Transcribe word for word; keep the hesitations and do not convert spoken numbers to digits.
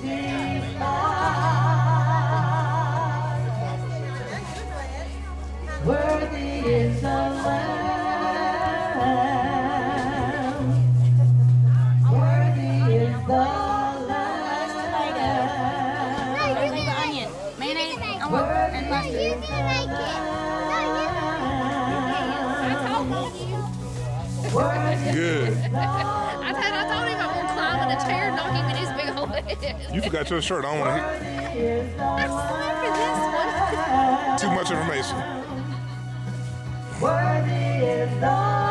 Worthy is the Lamb. Worthy is the Lamb. No, you can onion. Mayonnaise and mustard. You can make it. No, you Good. I told, I told him I won't climb in a chair and knock him in his big old head. You forgot your shirt. I don't want to hear. I'm slapping this one. Too much information. Worthy is the